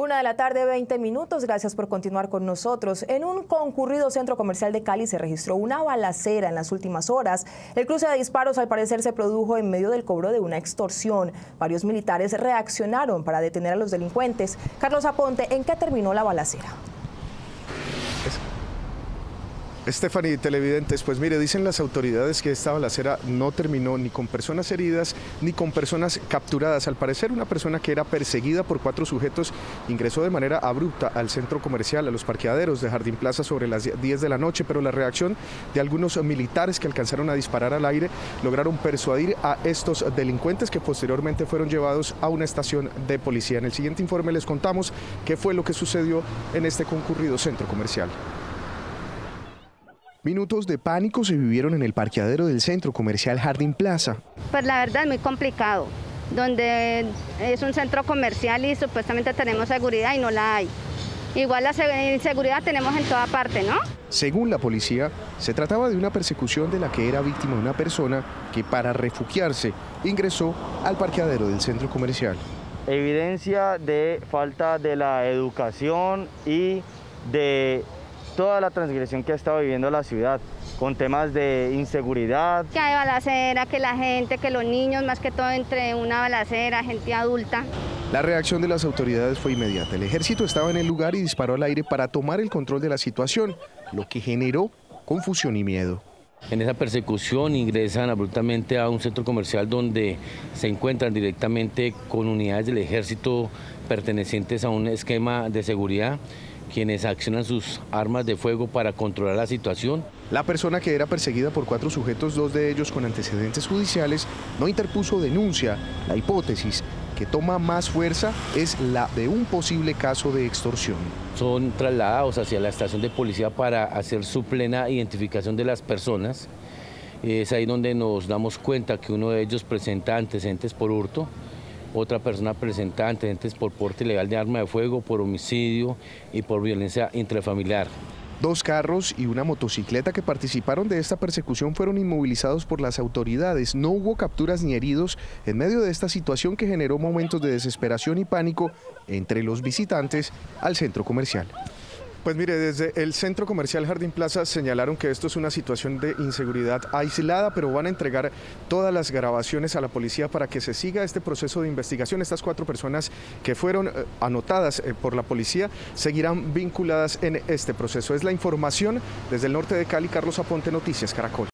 1:20 p.m. Gracias por continuar con nosotros. En un concurrido centro comercial de Cali se registró una balacera en las últimas horas. El cruce de disparos al parecer se produjo en medio del cobro de una extorsión. Varios militares reaccionaron para detener a los delincuentes. Carlos Aponte, ¿en qué terminó la balacera? Stephanie, televidentes, pues mire, dicen las autoridades que esta balacera no terminó ni con personas heridas ni con personas capturadas. Al parecer, una persona que era perseguida por 4 sujetos ingresó de manera abrupta al centro comercial, a los parqueaderos de Jardín Plaza sobre las 10 de la noche, pero la reacción de algunos militares que alcanzaron a disparar al aire lograron persuadir a estos delincuentes que posteriormente fueron llevados a una estación de policía. En el siguiente informe les contamos qué fue lo que sucedió en este concurrido centro comercial. Minutos de pánico se vivieron en el parqueadero del centro comercial Jardín Plaza. Pues la verdad es muy complicado, donde es un centro comercial y supuestamente tenemos seguridad y no la hay. Igual la inseguridad tenemos en toda parte, ¿no? Según la policía, se trataba de una persecución de la que era víctima una persona que para refugiarse ingresó al parqueadero del centro comercial. Evidencia de falta de la educación y de toda la transgresión que ha estado viviendo la ciudad, con temas de inseguridad. Que hay balacera, que la gente, que los niños, más que todo entre una balacera, gente adulta. La reacción de las autoridades fue inmediata. El ejército estaba en el lugar y disparó al aire para tomar el control de la situación, lo que generó confusión y miedo. En esa persecución ingresan abruptamente a un centro comercial donde se encuentran directamente con unidades del ejército pertenecientes a un esquema de seguridad, quienes accionan sus armas de fuego para controlar la situación. La persona que era perseguida por 4 sujetos, 2 de ellos con antecedentes judiciales, no interpuso denuncia. La hipótesis que toma más fuerza es la de un posible caso de extorsión. Son trasladados hacia la estación de policía para hacer su plena identificación de las personas. Es ahí donde nos damos cuenta que uno de ellos presenta antecedentes por hurto, otra persona presenta antecedentes por porte ilegal de arma de fuego, por homicidio y por violencia intrafamiliar. 2 carros y una motocicleta que participaron de esta persecución fueron inmovilizados por las autoridades. No hubo capturas ni heridos en medio de esta situación que generó momentos de desesperación y pánico entre los visitantes al centro comercial. Pues mire, desde el centro comercial Jardín Plaza señalaron que esto es una situación de inseguridad aislada, pero van a entregar todas las grabaciones a la policía para que se siga este proceso de investigación. Estas 4 personas que fueron anotadas por la policía seguirán vinculadas en este proceso. Es la información desde el norte de Cali. Carlos Aponte, Noticias Caracol.